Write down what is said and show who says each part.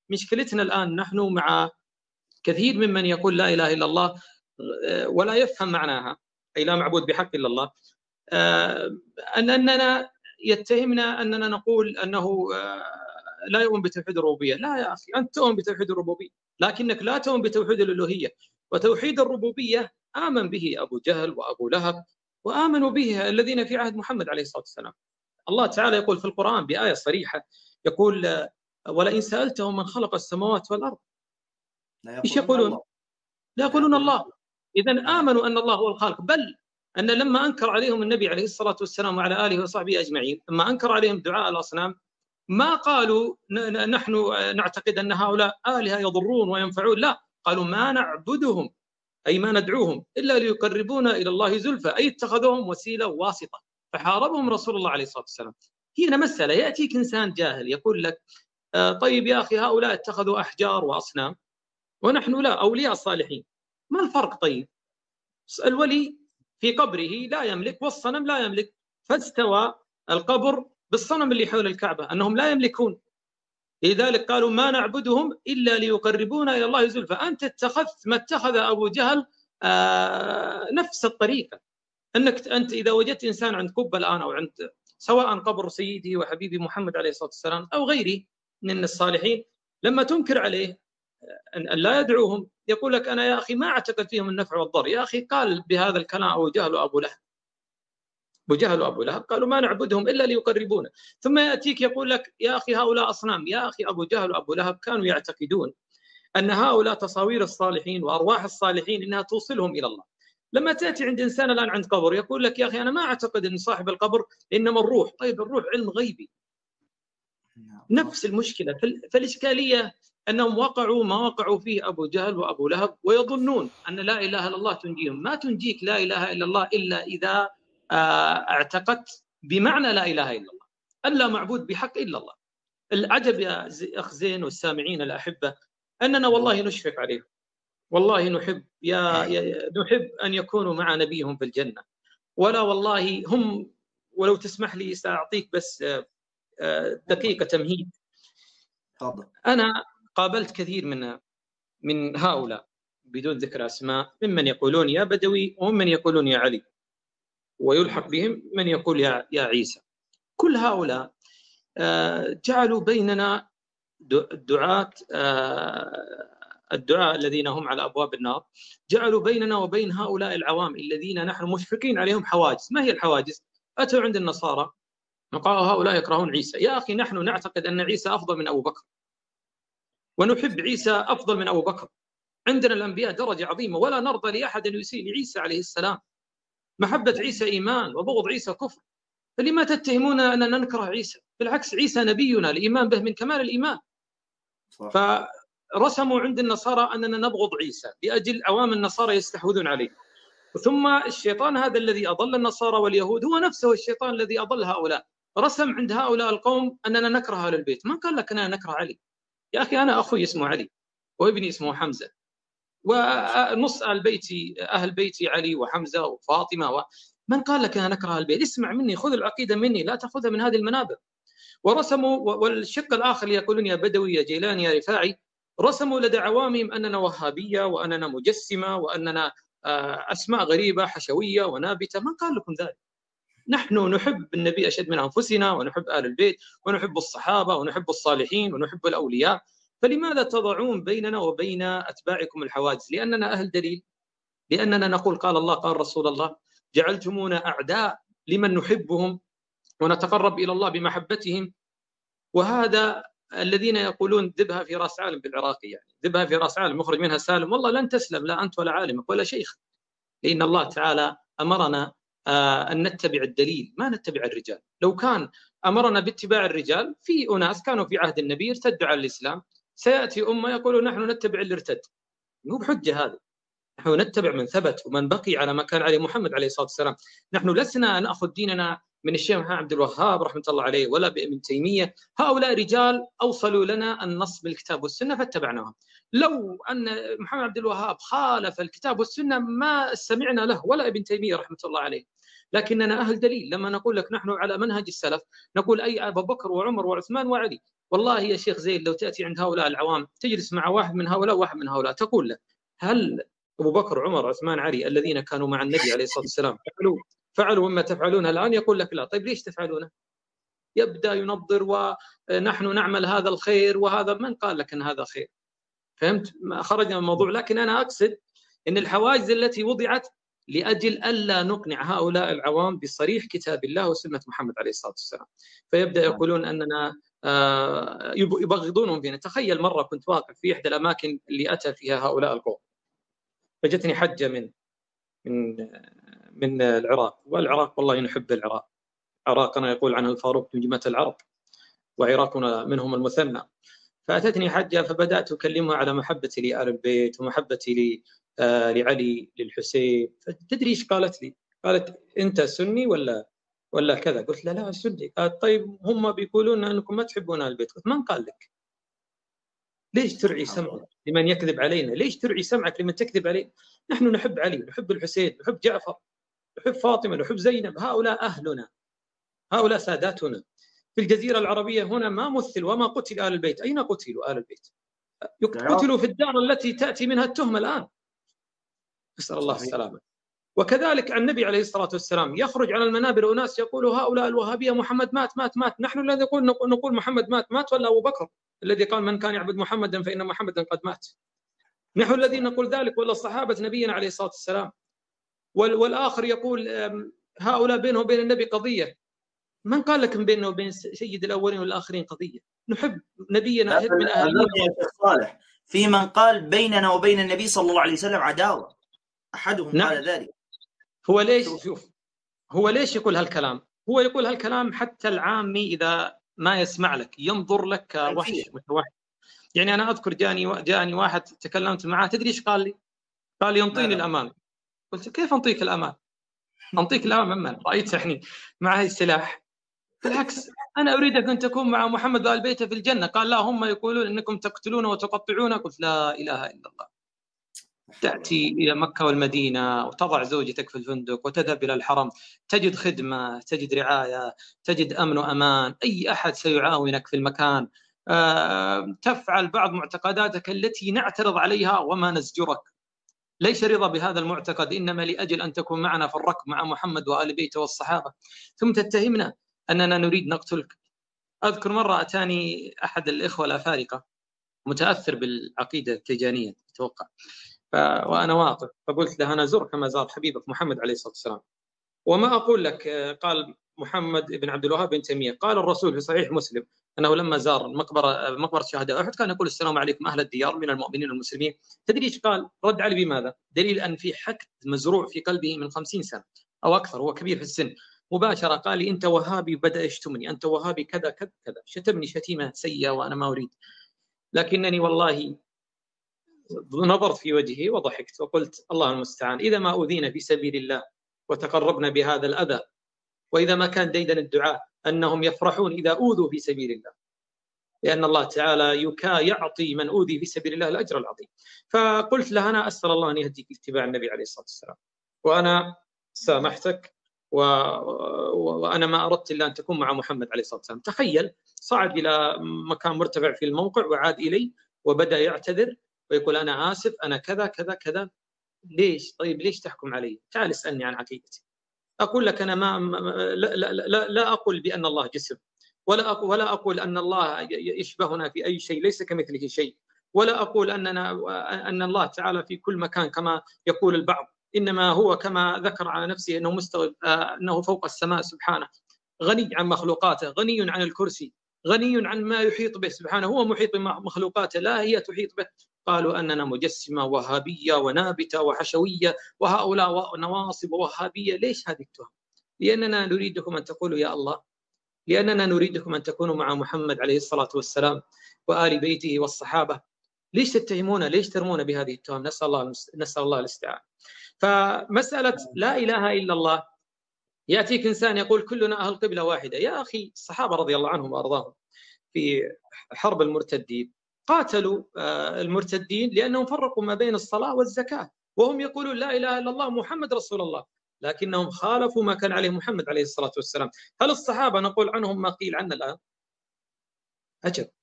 Speaker 1: مشكلتنا الآن نحن مع كثير ممن يقول لا إله إلا الله ولا يفهم معناها، أي لا معبود بحق إلا الله، أننا يتهمنا أننا نقول أنه لا يؤمن بتوحيد الربوبية. لا يا أخي، أنت تؤمن بتوحيد الربوبية لكنك لا تؤمن بتوحيد الألوهية. وتوحيد الربوبية آمن به أبو جهل وأبو لهب، وآمنوا به الذين في عهد محمد عليه الصلاة والسلام. الله تعالى يقول في القرآن بآية صريحة، يقول ولئن سألتهم من خلق السماوات والأرض إيش يقولون؟ لا يقولون الله. إذن آمنوا أن الله هو الخالق، بل أن لما أنكر عليهم النبي عليه الصلاة والسلام وعلى آله وصحبه أجمعين، لما أنكر عليهم دعاء الأصنام ما قالوا نحن نعتقد أن هؤلاء آلهة يضرون وينفعون، لا، قالوا ما نعبدهم أي ما ندعوهم إلا ليقربونا إلى الله زلفى، أي اتخذوهم وسيلة وواسطة، فحاربهم رسول الله عليه الصلاة والسلام. هنا مسألة، يأتيك إنسان جاهل يقول لك طيب يا أخي هؤلاء اتخذوا أحجار وأصنام ونحن لا، أولياء الصالحين، ما الفرق؟ طيب الولي في قبره لا يملك والصنم لا يملك، فاستوى القبر بالصنم اللي حول الكعبة أنهم لا يملكون، لذلك قالوا ما نعبدهم إلا ليقربونا إلى الله زلفى. أنت اتخذت ما اتخذ أبو جهل نفس الطريقة، أنك أنت إذا وجدت إنسان عند قبة الآن أو عند سواء قبر سيدي وحبيبي محمد عليه الصلاة والسلام أو غيره من الصالحين، لما تنكر عليه أن لا يدعوهم يقول لك أنا يا أخي ما أعتقد فيهم النفع والضر. يا أخي قال بهذا الكلام أبو جهل وأبو لهب، أبو جهل وأبو لهب قالوا ما نعبدهم إلا ليقربونا، ثم يأتيك يقول لك يا أخي هؤلاء أصنام. يا أخي أبو جهل وأبو لهب كانوا يعتقدون أن هؤلاء تصاوير الصالحين وأرواح الصالحين إنها توصلهم إلى الله. لما تأتي عند إنسان الآن عند قبر يقول لك يا أخي أنا ما أعتقد أن صاحب القبر إنما الروح. طيب الروح علم غيبي، نفس المشكلة. فالإشكالية أنهم وقعوا ما وقعوا فيه أبو جهل وأبو لهب، ويظنون أن لا إله إلا الله تنجيهم. ما تنجيك لا إله إلا الله إلا إذا اعتقدت بمعنى لا إله إلا الله، أن لا معبود بحق إلا الله. العجب يا أخ زين والسامعين الأحبة أننا والله نشفق عليهم، والله نحب نحب أن يكونوا مع نبيهم في الجنة، ولا والله هم، ولو تسمح لي سأعطيك بس دقيقة تمهيد. أنا قابلت كثير من هؤلاء بدون ذكر أسماء، ممن يقولون يا بدوي وممن يقولون يا علي، ويلحق بهم من يقول يا عيسى. كل هؤلاء جعلوا بيننا الدعاء الذين هم على أبواب النار، جعلوا بيننا وبين هؤلاء العوام الذين نحن مشفقين عليهم حواجز. ما هي الحواجز؟ أتوا عند النصارى وقالوا هؤلاء يكرهون عيسى. يا أخي نحن نعتقد أن عيسى أفضل من أبو بكر، ونحب عيسى أفضل من أبو بكر. عندنا الأنبياء درجة عظيمة، ولا نرضى لأحد أن يسيء لعيسى عليه السلام. محبة عيسى إيمان وبغض عيسى كفر، فلما تتهمون أننا نكره عيسى؟ بالعكس عيسى نبينا، الإيمان به من كمال الإيمان. صح. فرسموا عند النصارى أننا نبغض عيسى لأجل عوام النصارى يستحوذون عليه. ثم الشيطان هذا الذي أضل النصارى واليهود هو نفسه الشيطان الذي أضل هؤلاء، رسم عند هؤلاء القوم أننا نكره أهل البيت. من قال لك أننا نكره علي؟ يا أخي أنا أخوي اسمه علي وابني اسمه حمزة، ونص أهل بيتي علي وحمزة وفاطمة من قال لك أنا نكره البيت؟ اسمع مني، خذ العقيدة مني، لا تأخذها من هذه المنابر. ورسموا، والشق الآخر يقولون يا بدوي يا جيلاني يا رفاعي، رسموا لدى عوامهم أننا وهابية وأننا مجسمة وأننا أسماء غريبة حشوية ونابتة. من قال لكم ذلك؟ نحن نحب النبي أشد من أنفسنا، ونحب آل البيت، ونحب الصحابة، ونحب الصالحين، ونحب الأولياء. فلماذا تضعون بيننا وبين أتباعكم الحواجز؟ لأننا أهل دليل، لأننا نقول قال الله قال رسول الله. جعلتمونا أعداء لمن نحبهم ونتقرب إلى الله بمحبتهم. وهذا الذين يقولون ذبها في رأس عالم بالعراقي، يعني ذبها في رأس عالم مخرج منها سالم، والله لن تسلم لا أنت ولا عالمك ولا شيخ، لأن الله تعالى أمرنا أن نتبع الدليل ما نتبع الرجال. لو كان أمرنا باتباع الرجال، في أناس كانوا في عهد النبي ارتدوا على الإسلام، سيأتي أمة يقولون نحن نتبع اللي ارتد. مو بحجة هذا، نحن نتبع من ثبت ومن بقي على ما كان عليه محمد عليه الصلاة والسلام. نحن لسنا نأخذ ديننا من الشيخ محمد عبد الوهاب رحمة الله عليه ولا بابن تيمية. هؤلاء رجال أوصلوا لنا النص بالكتاب والسنة فاتبعناهم. لو أن محمد عبد الوهاب خالف الكتاب والسنة ما سمعنا له، ولا ابن تيمية رحمة الله عليه. لكننا أهل دليل. لما نقول لك نحن على منهج السلف نقول أي أبو بكر وعمر وعثمان وعلي. والله يا شيخ زيد لو تأتي عند هؤلاء العوام تجلس مع واحد من هؤلاء وواحد من هؤلاء تقول له هل أبو بكر عمر عثمان علي الذين كانوا مع النبي عليه الصلاة والسلام فعلوا مما تفعلونه الآن؟ يقول لك لا. طيب ليش تفعلونه؟ يبدأ ينظر ونحن نعمل هذا الخير وهذا. من قال لك أن هذا خير؟ فهمت؟ خرجنا من الموضوع. لكن أنا أقصد أن الحواجز التي وضعت لأجل ألا نقنع هؤلاء العوام بصريح كتاب الله وسنة محمد عليه الصلاة والسلام، فيبدأ يقولون أننا يبغضونهم فينا. تخيل مرة كنت واقف في إحدى الأماكن اللي أتى فيها هؤلاء القوم، فجتني حجة من العراق، والعراق والله نحب العراق. عراقنا يقول عنها الفاروق نجمة العرب، وعراقنا منهم المثنى. فأتتني حجة فبدأت أكلمها على محبتي لآل البيت ومحبتي لعلي للحسين. فتدري إيش قالت لي؟ قالت أنت سني ولا كذا؟ قلت لا لا سني. قالت طيب هم بيقولون أنكم ما تحبون آل البيت. قلت من قال لك؟ ليش ترعي سمعك لمن يكذب علينا؟ ليش ترعي سمعك لمن تكذب علينا؟ نحن نحب علي، نحب الحسين، نحب جعفر، نحب فاطمة، نحب زينب. هؤلاء أهلنا، هؤلاء ساداتنا. في الجزيرة العربية هنا ما مثل وما قتل آل البيت. أين قتلوا آل البيت؟ قتلوا في الدار التي تأتي منها التهمة الآن، نسأل الله السلامة. وكذلك عن النبي عليه الصلاة والسلام يخرج على المنابر أناس يقولوا هؤلاء الوهابية محمد مات مات مات. نحن الذي نقول محمد مات مات، ولا أبو بكر الذي قال من كان يعبد محمدا فإن محمدا قد مات؟ نحن الذين نقول ذلك، ولا صحابة نبينا عليه الصلاة والسلام؟ والآخر يقول هؤلاء بينه وبين النبي قضية. من قال لك بيننا وبين سيد الأولين والآخرين قضية؟ نحب نبينا من أهلنا.
Speaker 2: صالح في من قال بيننا وبين النبي صلى الله عليه وسلم عداوة، أحدهم
Speaker 1: نعم.
Speaker 2: قال ذلك.
Speaker 1: هو ليش شوف هو ليش يقول هالكلام؟ هو يقول هالكلام حتى العامي إذا ما يسمع لك ينظر لك كوحش متوحش. يعني أنا أذكر جاني واحد تكلمت معه، تدري إيش قال لي؟ قال لي ينطيني الأمان. قلت كيف أنطيك الأمان؟ أنطيك الأمان ممن رأيت يعني معه السلاح؟ بالعكس أنا أريدك أن تكون مع محمد وآل بيته في الجنة. قال لا هم يقولون إنكم تقتلون وتقطعون. قلت لا إله إلا الله. تأتي إلى مكة والمدينة وتضع زوجتك في الفندق وتذهب إلى الحرم، تجد خدمة، تجد رعاية، تجد أمن وأمان، أي أحد سيعاونك في المكان، تفعل بعض معتقداتك التي نعترض عليها وما نزجرك. ليس رضا بهذا المعتقد، إنما لأجل أن تكون معنا في الركب مع محمد وآل بيته والصحابة، ثم تتهمنا أننا نريد نقتلك. أذكر مرة أتاني أحد الإخوة الأفارقة متأثر بالعقيدة التيجانية أتوقع، وأنا واقف فقلت له أنا زر كما زار حبيبك محمد عليه الصلاة والسلام. وما أقول لك قال محمد بن عبد الوهاب بن تيمية قال الرسول في صحيح مسلم أنه لما زار مقبرة شهداء أحد كان يقول السلام عليكم أهل الديار من المؤمنين والمسلمين. تدري إيش قال؟ رد علي بماذا؟ دليل أن في حقد مزروع في قلبه من 50 سنة أو أكثر، هو كبير في السن. مباشرة قال لي أنت وهابي، بدأ يشتمني أنت وهابي كذا كذا كذا، شتمني شتيمة سيئة وأنا ما أريد. لكنني والله نظرت في وجهه وضحكت وقلت الله المستعان، إذا ما أوذينا في سبيل الله وتقربنا بهذا الأذى، وإذا ما كان ديدن الدعاء أنهم يفرحون إذا أوذوا في سبيل الله، لأن الله تعالى يعطي من أوذي في سبيل الله الأجر العظيم. فقلت له أنا أسأل الله أن يهديك اتباع النبي عليه الصلاة والسلام، وأنا سامحتك وأنا ما أردت إلا أن تكون مع محمد عليه الصلاة والسلام. تخيل صعد إلى مكان مرتفع في الموقع وعاد إلي وبدأ يعتذر ويقول أنا آسف أنا كذا كذا كذا. ليش؟ طيب ليش تحكم علي؟ تعال اسألني عن عقيدتي. أقول لك أنا لا أقول بأن الله جسم، ولا أقول أن الله يشبهنا في أي شيء، ليس كمثله شيء، ولا أقول أن الله تعالى في كل مكان كما يقول البعض، إنما هو كما ذكر على نفسه أنه مستوى، أنه فوق السماء سبحانه، غني عن مخلوقاته، غني عن الكرسي، غني عن ما يحيط به سبحانه، هو محيط بمخلوقاته لا هي تحيط به. قالوا أننا مجسمة وهابية ونابتة وحشوية وهؤلاء نواصب وهابية. ليش هذه التهم؟ لأننا نريدكم أن تقولوا يا الله، لأننا نريدكم أن تكونوا مع محمد عليه الصلاة والسلام وآل بيته والصحابة. ليش تتهمون؟ ليش ترمون بهذه التهم؟ نسأل الله الاستعانة. فمسألة لا إله إلا الله، يأتيك إنسان يقول كلنا أهل قبلة واحدة. يا أخي الصحابة رضي الله عنهم وأرضاهم في حرب المرتدين قاتلوا المرتدين لأنهم فرقوا ما بين الصلاة والزكاة، وهم يقولون لا إله إلا الله محمد رسول الله. لكنهم خالفوا ما كان عليه محمد عليه الصلاة والسلام. هل الصحابة نقول عنهم ما قيل عنا الآن؟ أجل،